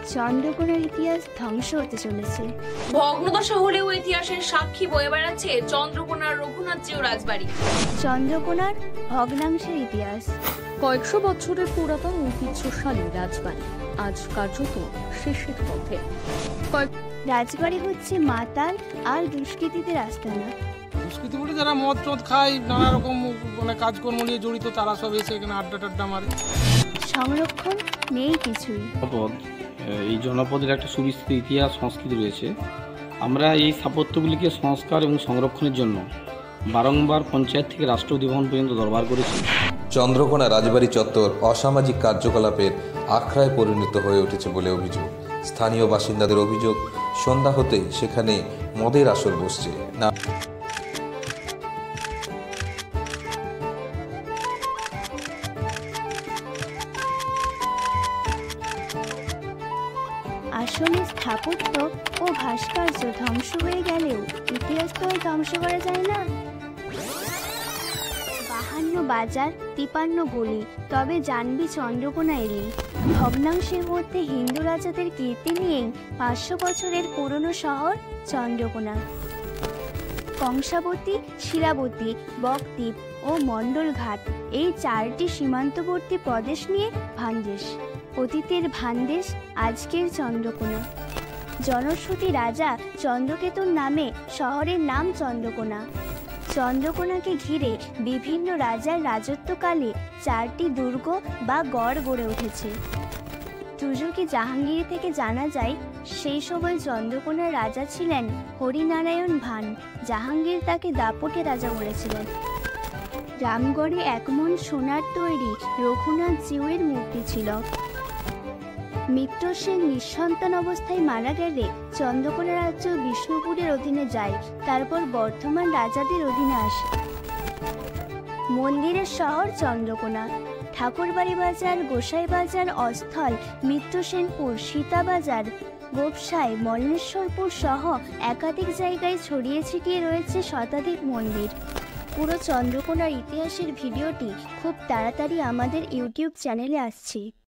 চন্দ্রকোনার ইতিহাস ধ্বংস হতে চলেছে। ভগ্নদশা হলেও ইতিহাসের সাক্ষী বয়ে বেড়াচ্ছে চন্দ্রকোনার রঘুনাথজিউ রাজবাড়ি। চন্দ্রকোনার ভগ্নাংশের ইতিহাস। কয়েকশো বছরের পুরাতন ঐতিহ্যশালী রাজবাড়ি আজ কার্যত শেষের পথে। রাজবাড়ি হচ্ছে মাতাল আর দুষ্কৃতীদের আস্তানা। দুষ্কৃতী বলে যারা মদ টদ খায়, নানা রকম কাজকর্ম নিয়ে জড়িত, তারা সব এসে এখানে আড্ডা টাড্ডা মারে। সংরক্ষণ নেই কিছুই। এই জনপদের একটা সুবিস্তৃত ইতিহাস সংস্কৃতি রয়েছে। আমরা এই স্থাপত্যগুলিকে সংস্কার এবং সংরক্ষণের জন্য বারংবার পঞ্চায়েত থেকে রাষ্ট্র অধিভবন পর্যন্ত দরবার করেছি। চন্দ্রকোনা রাজবাড়ি চত্বর অসামাজিক কার্যকলাপের আখড়ায় পরিণত হয়ে উঠেছে বলে অভিযোগ। স্থানীয় বাসিন্দাদের অভিযোগ, সন্ধ্যা হতেই সেখানে মদের আসর বসছে না। আসলে স্থাপত্য ও ভাস্কর্য ধ্বংস হয়ে গেলেও ইতিহাস তো আর ধ্বংস করা যায় না। 52 বাজার 53 গলি, তবে জানবি চন্দ্রকোনা এলি। ভগ্নাংশের মধ্যে হিন্দু রাজাদের কীর্তি নিয়েই 500 বছরের পুরনো শহর চন্দ্রকোনা। কংসাবতী, শিলাবতী, বকদ্বীপ ও মণ্ডলঘাট এই 4টি সীমান্তবর্তী প্রদেশ নিয়ে ভান্দেশ। অতীতের ভান্দেশ আজকের চন্দ্রকোনা। জনশ্রুতি রাজা চন্দ্রকেতুর নামে শহরের নাম চন্দ্রকোনা। চন্দ্রকোনাকে ঘিরে বিভিন্ন রাজার রাজত্বকালে 4টি দুর্গ বা গড় গড়ে উঠেছে। তুজুকি জাহাঙ্গীর থেকে জানা যায়, সেই সময় চন্দ্রকোনার রাজা ছিলেন হরিনারায়ণ ভান। জাহাঙ্গীর তাকে দাপটে রাজা বলেছিলেন। রামগড়ে 1 মণ সোনার তৈরি রঘুনাথজিউয়ের মূর্তি ছিল। মিত্র সেন নিঃসন্তান অবস্থায় মারা গেলে চন্দ্রকোনা রাজ্য বিষ্ণুপুরের অধীনে যায়, তারপর বর্ধমান রাজাদের অধীনে আসে। মন্দিরের শহর চন্দ্রকোনা। ঠাকুরবাড়ি বাজার, গোসাই বাজার, অস্থল, মিত্রসেনপুর, সীতাবাজার, গোপসাই, মল্লেশ্বরপুর সহ একাধিক জায়গায় ছড়িয়ে ছিটিয়ে রয়েছে শতাধিক মন্দির। পুরো চন্দ্রকোনার ইতিহাসের ভিডিওটি খুব তাড়াতাড়ি আমাদের ইউটিউব চ্যানেলে আসছে।